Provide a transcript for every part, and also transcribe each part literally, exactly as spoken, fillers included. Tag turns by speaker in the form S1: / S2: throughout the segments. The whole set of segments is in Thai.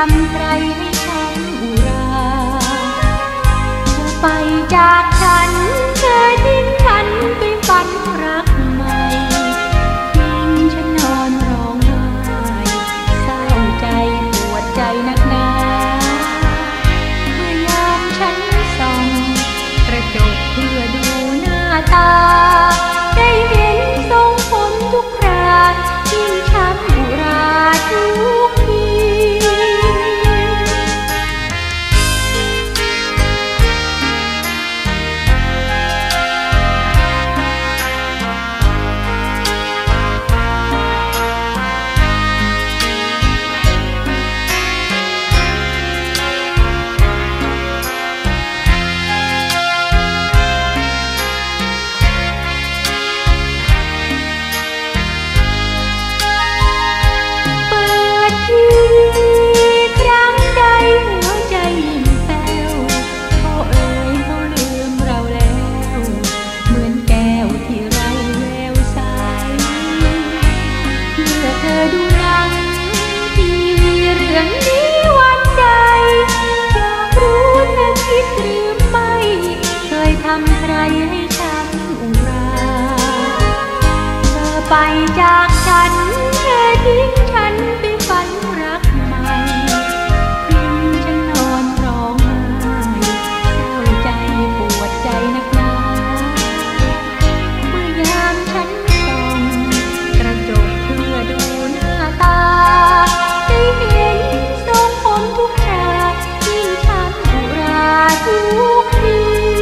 S1: ำใครให้ฉันอุราเธอไปจากฉันเธอทิ้งฉันไปฝันรักใหม่ทิ้งฉันนอนร้องไห้เศร้าใจปวดใจนักหนาเมื่อยามฉันส่องกระจกเพื่อดูหน้าตาได้เห็นทรงผมทุกครายิ่งช้ำอุราทุกทีไปจากฉันเธอทิ้งฉันไปฝันรักใหม่ทิ้งฉันนอนร้องไห้เศร้าใจปวดใจนักหนาเมื่อยามฉันส่องกระจกเพื่อดูหน้าตาได้เห็นทรงผมทุกครายิ่งช้ำอุราทุกที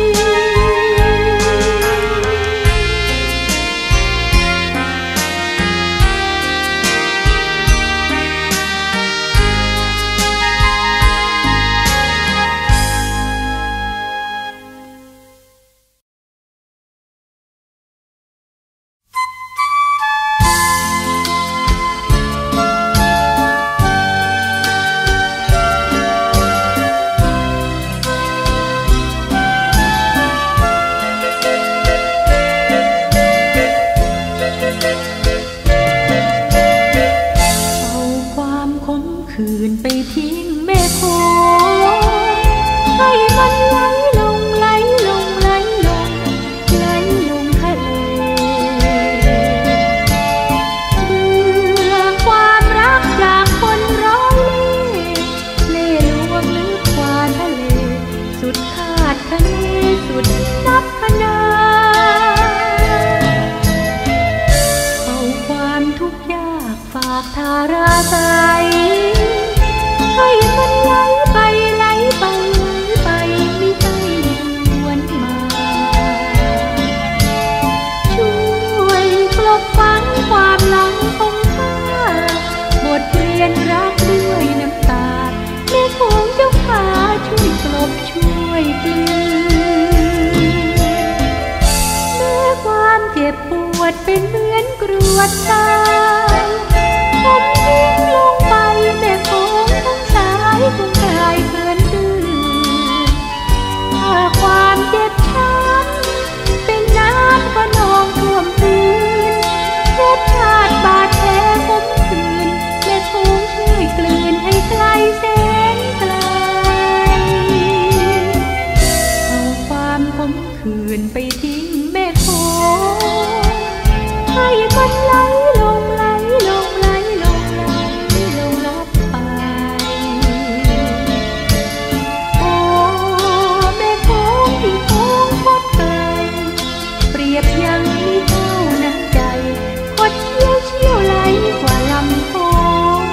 S1: เป็นเหมือนกรวดทรายผมทิ้งลงไปแม่คงทั้งสายคงกลายเกินตื่นถ้าความเจ็บช้ำเป็นน้ำก็นองท่วมพื้นรสชาติบาดแผลผมคืนแม่คงช่วยกลืนให้ไกลแสนไกลเอาความผมคืนไปทิ้งแม่คงให้มันไหลลงไหลลงไหลลงไหลลงลับไปโอ้แม่คงที่คงพดไกลเปรียบยังมีเท่าน้ำใจคดเชี่ยวเชี่ยวไหลกว่าลำโพง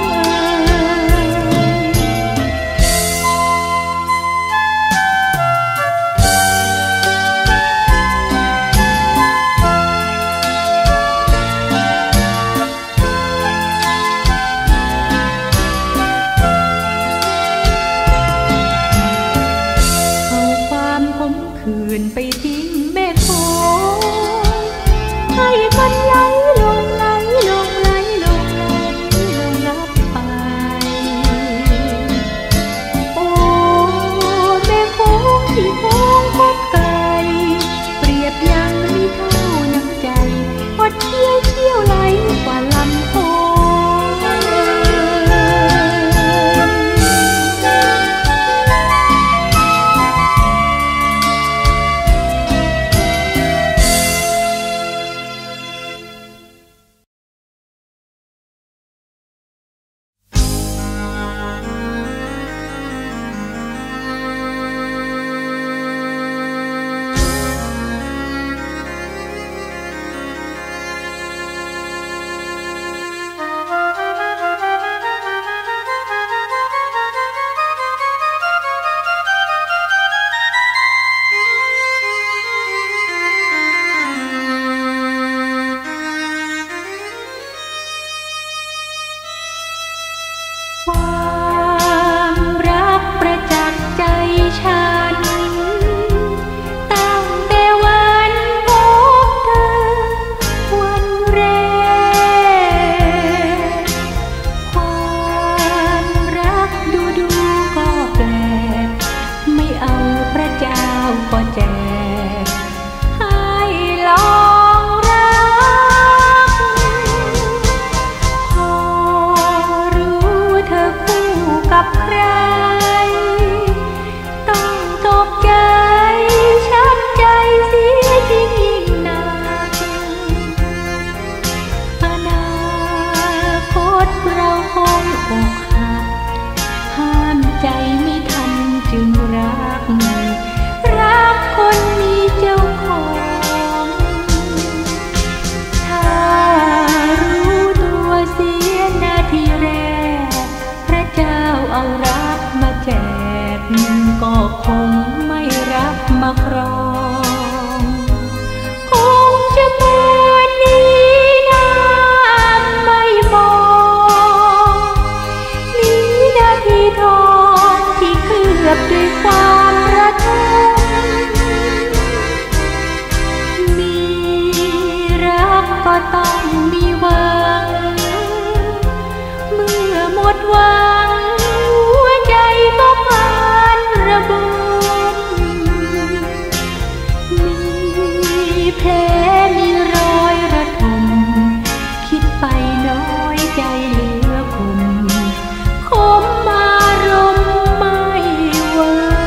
S1: ไปทิ้งแม่คงให้มันไหลลงไหลลงไหลลงไหลลงลับไปโอ้แม่คงที่คงพดไกลเปรียบยังมีเท่าน้ำใจคดเชี่ยวเชี่ยวไหลกว่าลำโพงแจกก็คงไม่รับมาครองคงจะเหมือนนี้น้ำไม่มองมีนาทีทองที่เคลือบด้วยความระทมมีรักก็ต้องมีหวังเมื่อหมดหวังหัวใจก็ผ่านระบมมีแผลมีรอยระทมคิดไปน้อยใจเหลือคมคมอารมณ์ไม่ไหว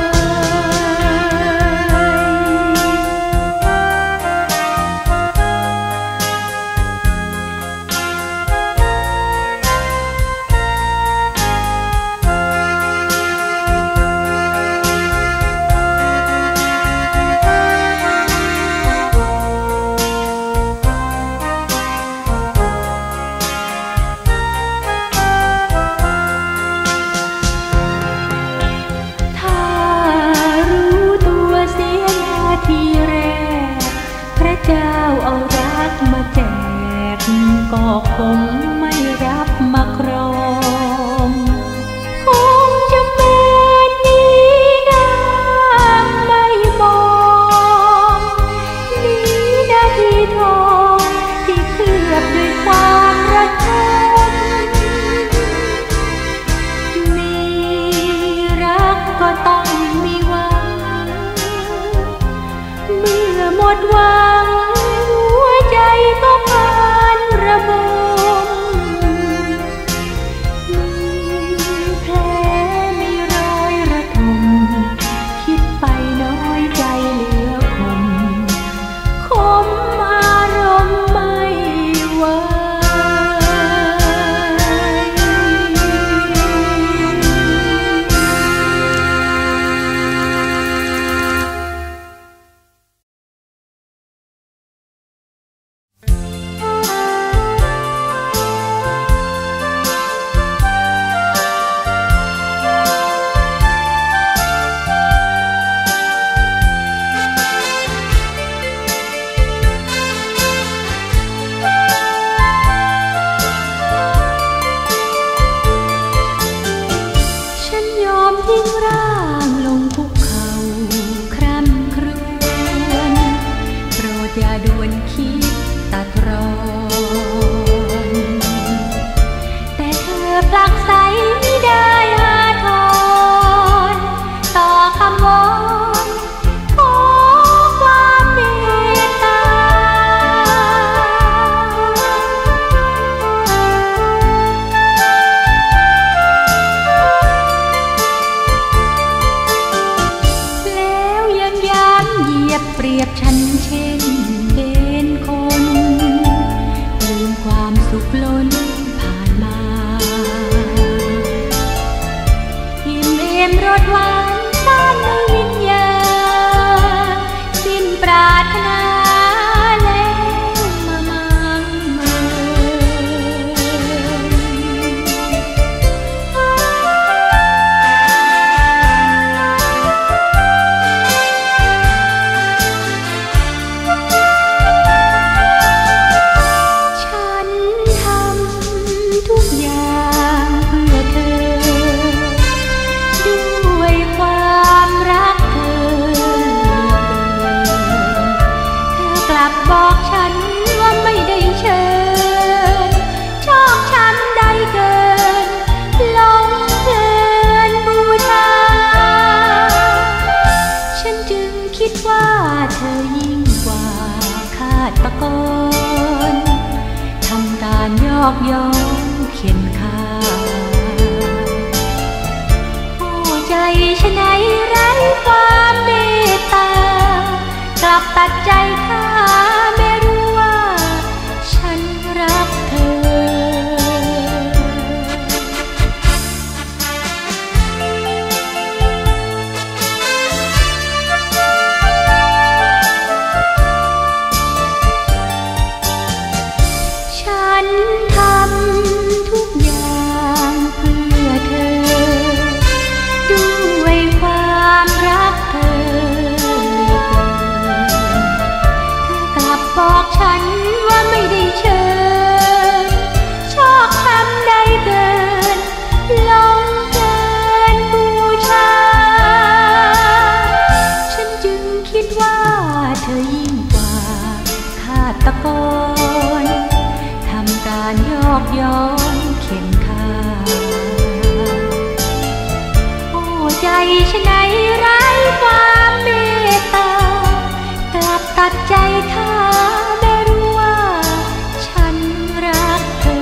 S1: ทีแรกพระเจ้าเอารักมาแจกก็คงไม่รับมาครองคงจะเหมือนนี้น้ำไม่มองนี้นาทีทองที่เคลือบด้วยความระทมมีรักก็ต้องมีหวังเมื่อหมดหวังหัวใจก็ผ่านระบมมีแผลมีรอยระทมคิดไปน้อยใจเหลือคมคมอารมณ์ไม่ไหวทิ้งร่างลงคุกเข่าคร่ำครวญโปรดอย่าด่วนคิดตัดรอนแต่เธอผลักไสไม่ได้อาทรต่อคำวอนขอความเมตตาเปรียบฉันเช่นเป็นคนลืมความสุขล้นผ่านมาอิ่มเอมรสหวานซ่านในวิญญาณสิ้นปรารถนาแล้วมามั่งเมิบอกฉันว่าไม่ได้เชิญชอบฉันได้เกินหลงเพลินบูชาฉันจึงคิดว่าเธอยิ่งกว่าฆาตกรทำการยอกย้อนเข็นฆ่าหัวใจฉันไหนไร้ความเมตตากลับตัดใจฆ่าไม่รู้ว่าฉันรักเธอฉันทำทุกอย่างเพื่อเธอฉะไหนไร้ความเมตตากลับตัดใจข้าแม้รู้ว่าฉันรักเธอ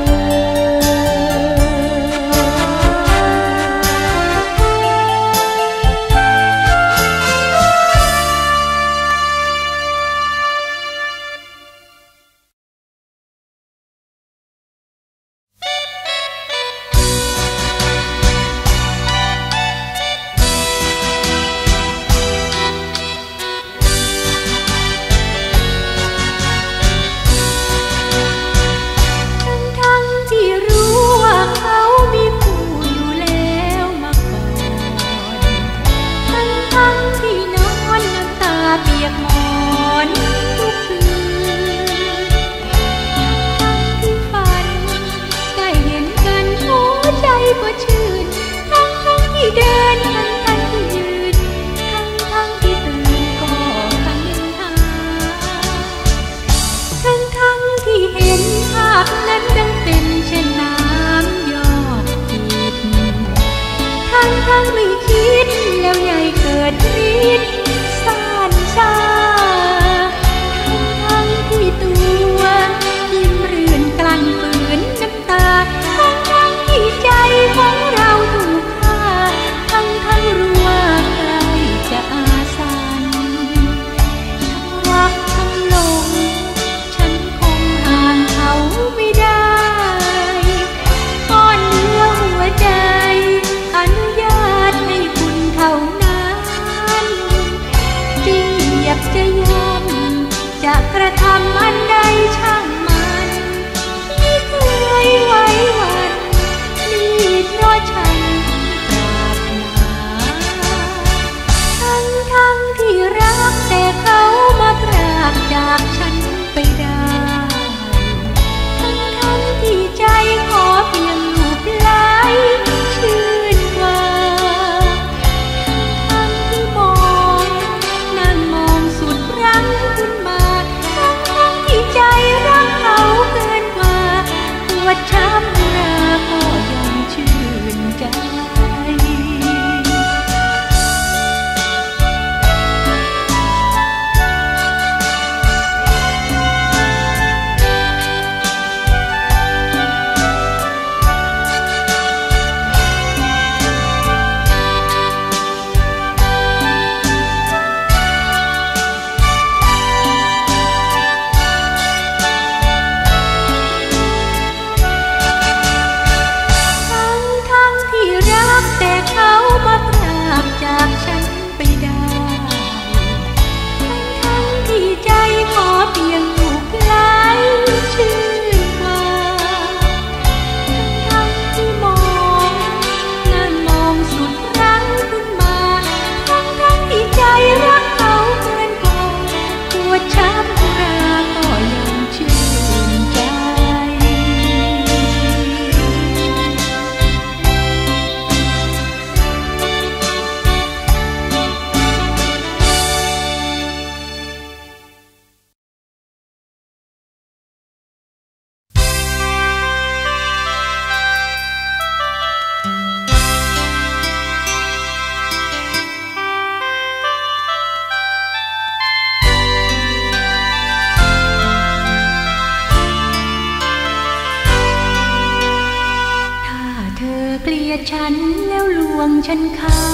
S1: ฉันแล้วลวงฉันค่า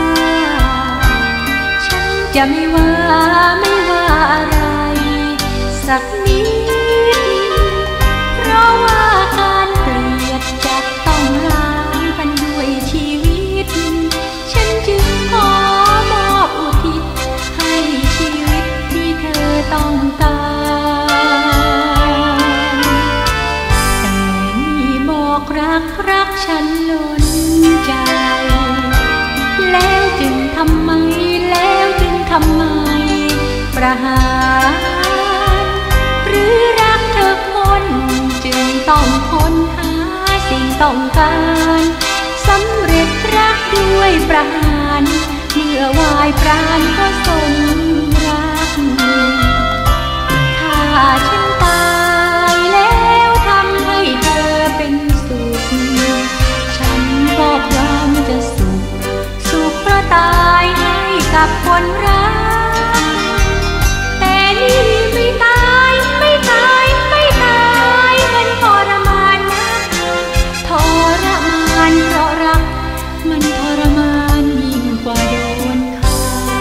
S1: ฉันจะไม่ว่าไม่ว่าอะไรสักนิดเพราะว่าการเกลียดจะต้องล้างกันด้วยชีวิตฉันจึงขอมอบอุทิศให้ชีวิตที่เธอต้องการแต่นี่บอกรักรักฉันล้นใจแล้วจึงทำไมแล้วจึงทำไมประหารหรือรักเธอคนจึงต้องค้นหาสิ่งต้องการสำเร็จรักด้วยประหารเมื่อวายปราณก็สมรักถ้าฉันตายแล้วทำให้เธอเป็นสุขฉันก็พร้อมจะสุขสุขเพราะตกับคนรักแต่นี่ไม่ตายไม่ตายไม่ตายมันทรมานนะทรมานเพราะรักมันทรมานยิ่งกว่าโดนฆ่า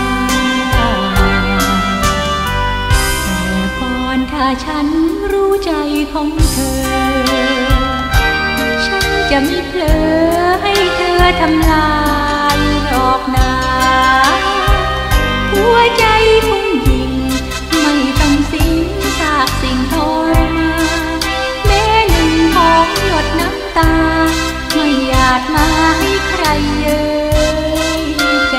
S1: แต่ก่อนถ้าฉันรู้ใจของเธอฉันจะไม่เผลอให้เธอทำลายหรอกนะหัวใจผู้หญิงไม่ต้องสิ้นซากสิ่งทรมานแม้หนึ่งของหยดน้ำตาไม่อาจมาให้ใครเย้ยใจ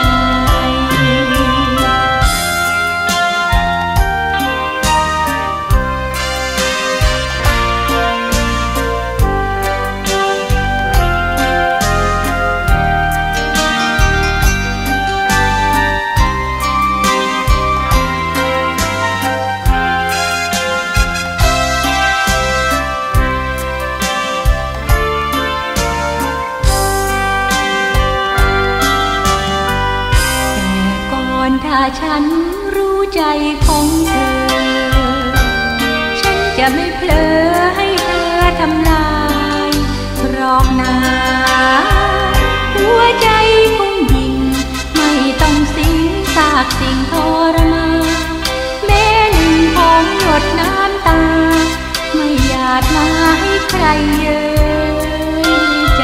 S1: ถ้าฉันรู้ใจของเธอฉันจะไม่เผลอให้เธอทำลายหรอกนะหัวใจผู้หญิงไม่ต้องสิ้นซากสิ่งทรมานแม้หนึ่งของหยดน้ำตาไม่อาจมาให้ใครเย้ยใจ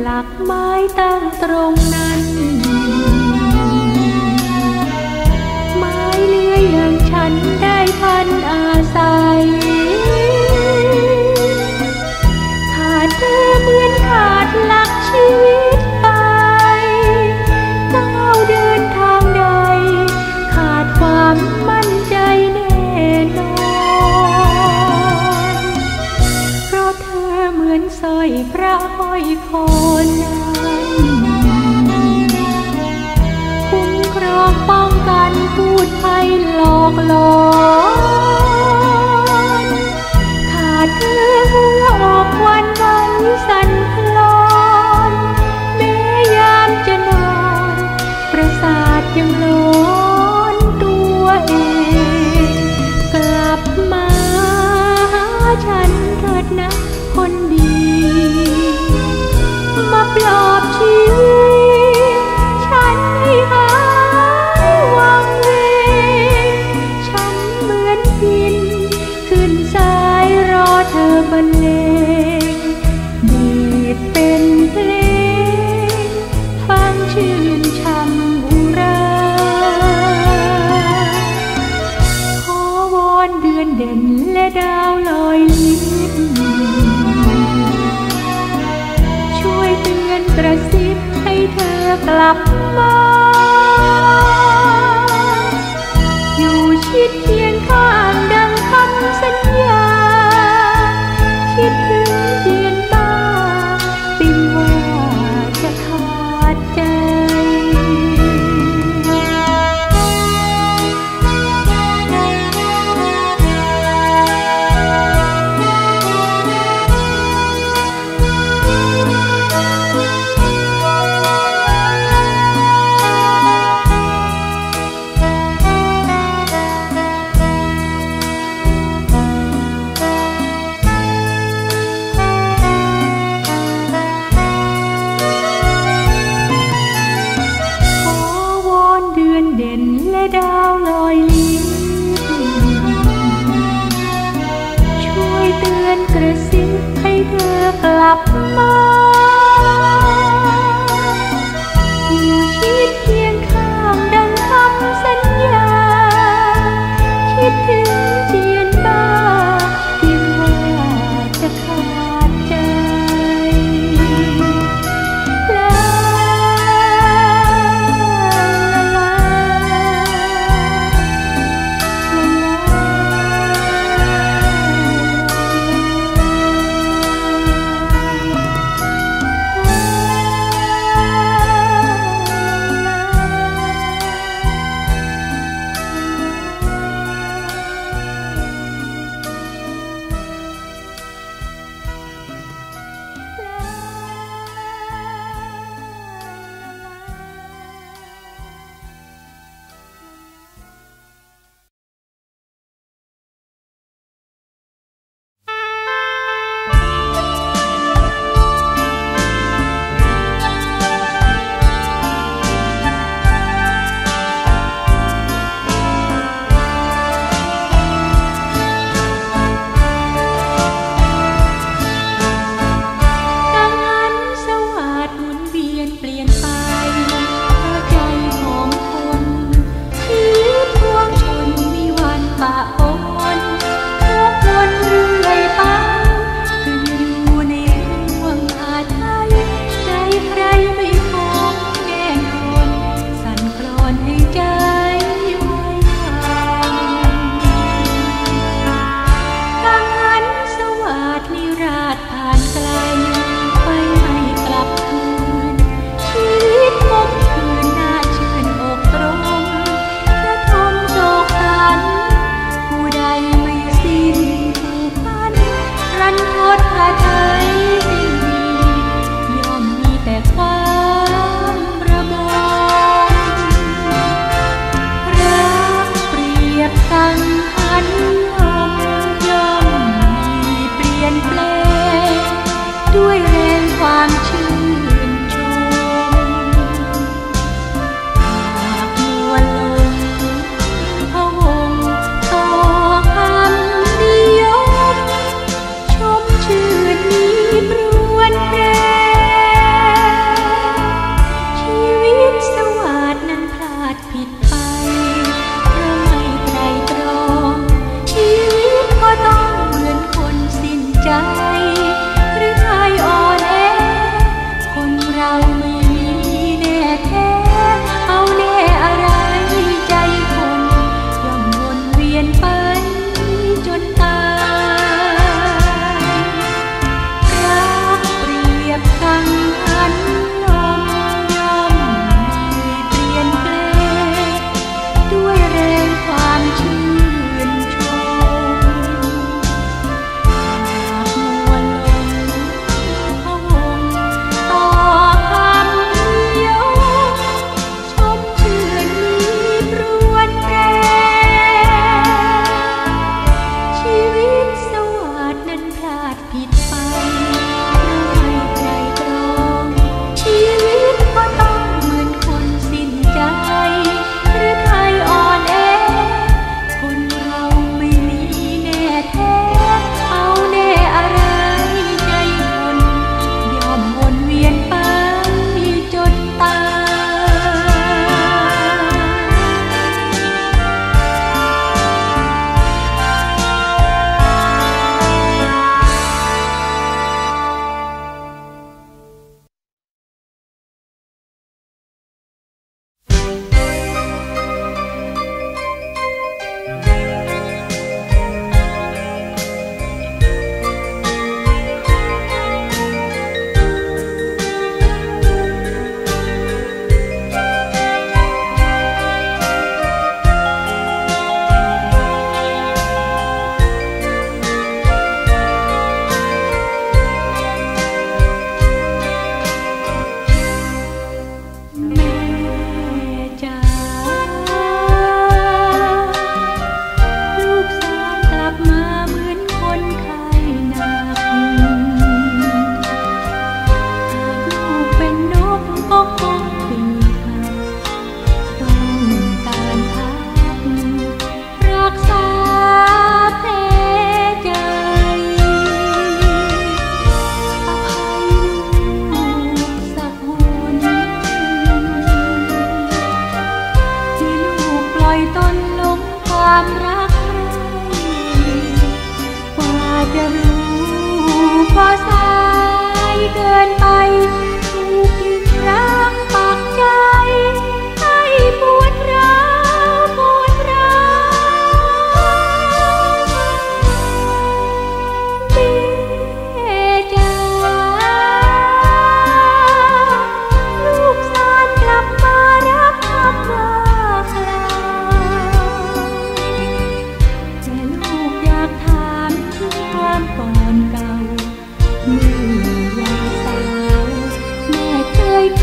S1: หลักไม้ตั้งตรงนั้นไม้เลื้อยอย่างฉันได้พันอาศัยขาดเธอเหมือนขาดหลักชีวิตไปก้าวเดินทางใดขาดความมั่นใจแน่นอนเพราะเธอเหมือนสร้อยพระห้อยคอนั้นคุ้มครองป้องกันพูดภัยหลอกหลอนขาดเธอหัวอกวันวันสั่นคลอนแม้ยามจะนอนประสาทยังหลอนตัวเองกลับมาหาฉันเถิดนะคนดีมาปลอบชีวิตฉันให้หายวังเวงฉันเหมือนบินขึ้นสายรอเธอบรรเลงดีดเป็นเพลงฟังชื่นช่ำอุราขอวอนเดือนเด่นและดาวลอยลิบช่วยเตือนกระซิบให้เธอกลับมาอยู่ชิดเคียงข้างดังคำสัญญาคิดถึงเพียงตาปิ่นว่าจะขาดใจ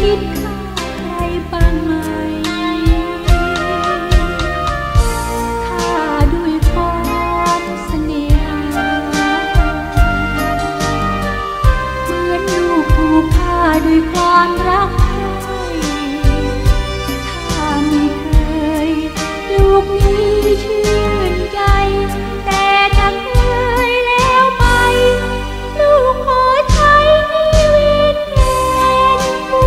S1: คิดฆ่าใครบ้างไหมฆ่าด้วยความเสน่หาเหมือนลูกถูกฆ่าด้วยความรักใครถ้าไม่เคยลูกนี้ชื่นใจแต่ถ้าเคยแล้วไปลูกขอใช้ชีวิตแทนคุณ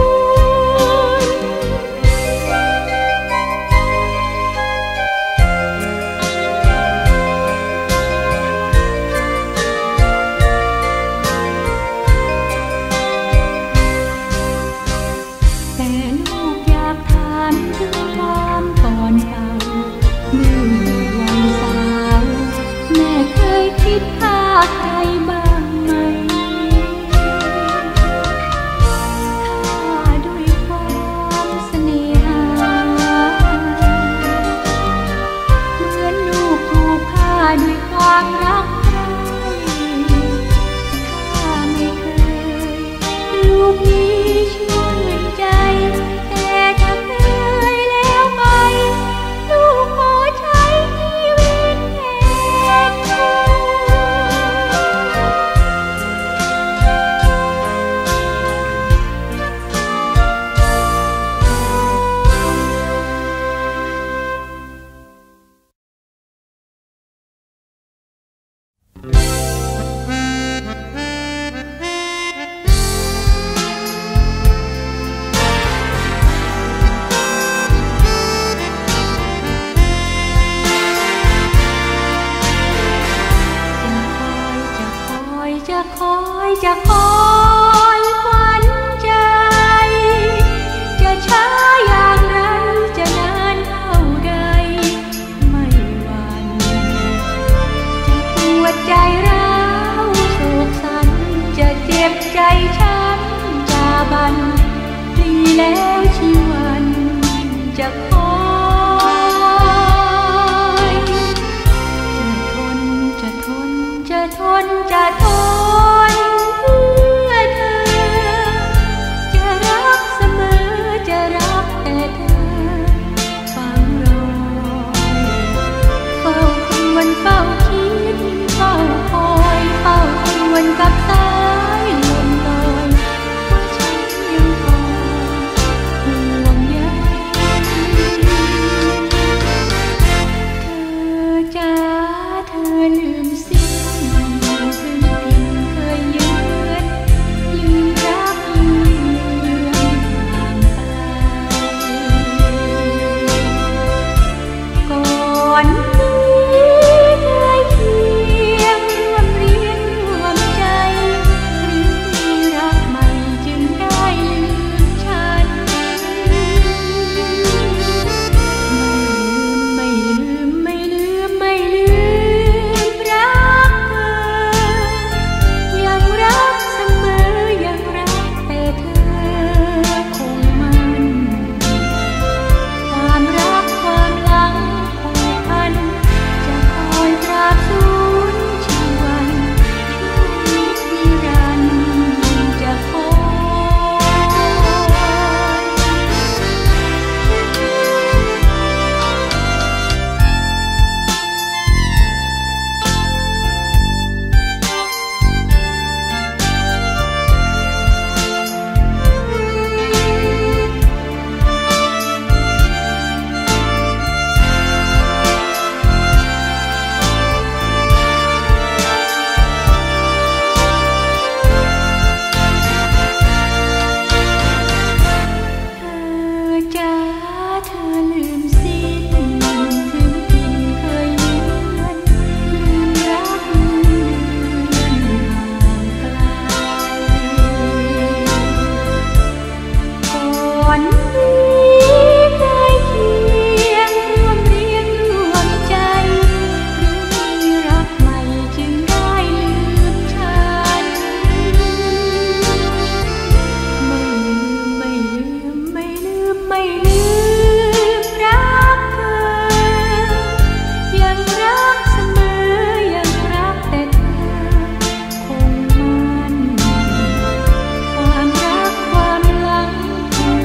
S1: แต่ลูกอยากถามถึงความก่อนเก่าเมื่อวันสาวแม่เคยคิดฆ่าใครบ้างไหมฆ่าด้วยความเสน่หาเหมือนลูกถูกฆ่าด้วยความรักใครถ้าไม่เคยลูกนี้ชื่นใจแต่ถ้าเคยแล้วไปลูกขอใช้ชีวิตแทนคุณจะคอยจะคอยขวัญใจจะช้าอย่างไรจะนานเท่าใดไม่หวั่นจะปวดใจร้าวโศกสันจะเจ็บใจช้ำจะบันปลีแล้วชีวันจะคอยจะทนจะทนจะทนเพื่อเธอจะรักเสมอจะรักแต่เธอฟังรอเฝ้าครวญเฝ้าคิดเฝ้าคอยเฝ้าครวญกับสายลมลอยว่าฉันยังคอยห่วงใยเธอจ้าเธอลืมสิ้นถึงถิ่นเคยยืนยืนรักยืนเยือนห่างไกลก่อนนี้เคยเคียงร่วมเรียนร่วมใจหรือมีรักใหม่จึงได้ลืมฉันไม่ลืมไม่ลืมไม่ลืมรักเธอยังรักเสมอยังรักแต่เธอคงมันความรักความหลังผูกพันจะคอยตราบสูญชีวันช่วงนิดนิรันดร์จะคอยเธอจ้าเธอลืมสิ้นถึงถิ่นเคยยืนลืมรักยืนห่างไกลก่อนนี้เคยเคียงร่วมเรียนร่วมใจหรือมีรักใหม่จึงได้ลืมฉันไม่ลืมไม่ลืมไม่ลืมไม่ลืมรักเธอยังรักเสมอยังรักแต่เธอคงมันความรักความหลังผู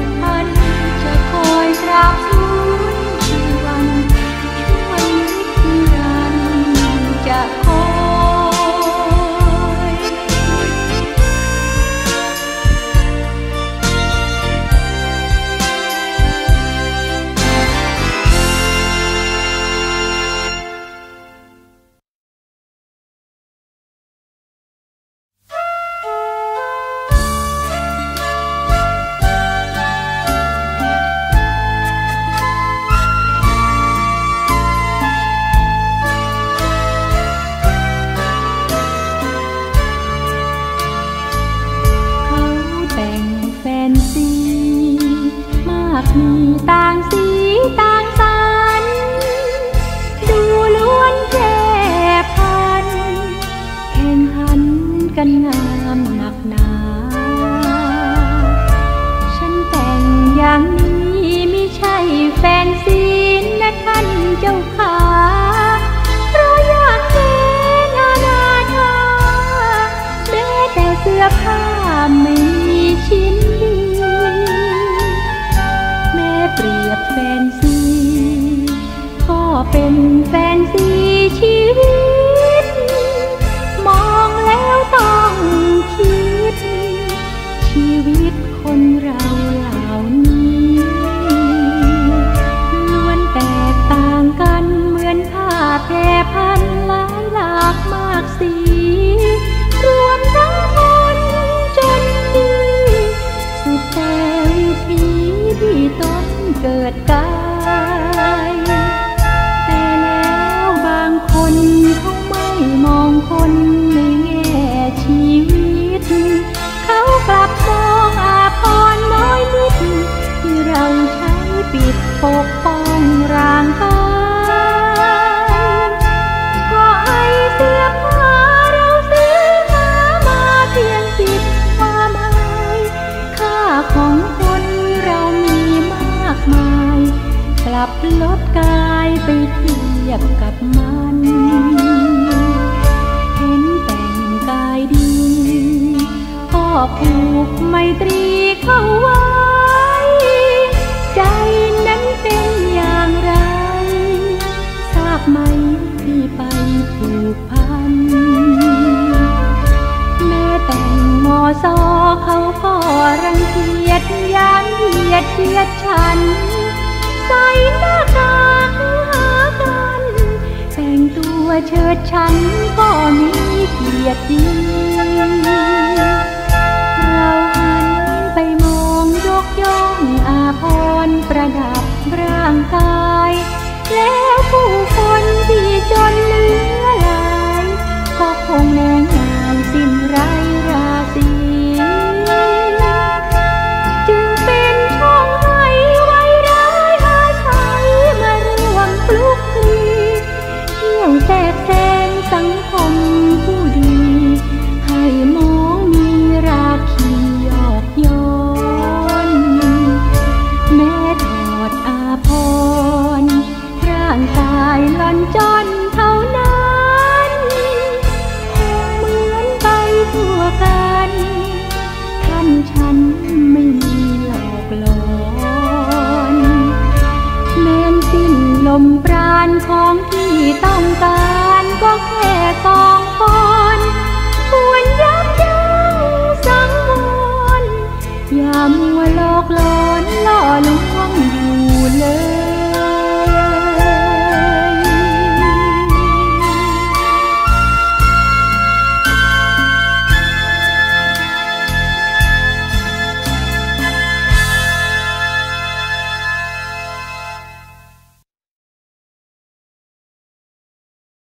S1: ากมีต่างสีต่างสันดูล้วนแค่พันแข่งขันกันงามหนักหนาฉันแต่งอย่างนี้ไม่ใช่แฟนซีนะท่านเจ้าขาเพราะอยากเห็นอาณาถาแม้แต่เสื้อผ้าไม่มีชิ้นดีแม้เปรียบแฟนซีก็เป็นแฟนซีชีวิตมองแล้วต้องคิดชีวิตคนเราเหล่านี้ล้วนแตกต่างกันเหมือนผ้าแพร่พันหลายหลากมากสีรวมทั้งคนจนดีสุดแต่วิถีที่ต้นเกิดกายแต่แล้วบางคนเขาไม่มองคนในแง่ชีวิตเขากลับมองอาภรณ์น้อยนิดที่เราใช้ปิดปกป้องร่างกายก็ไอเสื้อผ้าเราซื้อหามาเพียงปิดความอายค่าของคนเรามีมากมายกลับลดกายไปเทียบกับมันเห็นแต่งกายดีก็ผูกไมตรีเข้าไว้ใจนั้นเป็นอย่างไรทราบไหมที่ไปผูกพันแม้แต่งมอซอเขาก็รังเกียจยามเหยียดเทียดฉันใส่หน้ากากหากันแต่งตัวเชิดฉันก็มีเกียรติดีเราหันไปมองยกย่องอาภรณ์ประดับร่างกา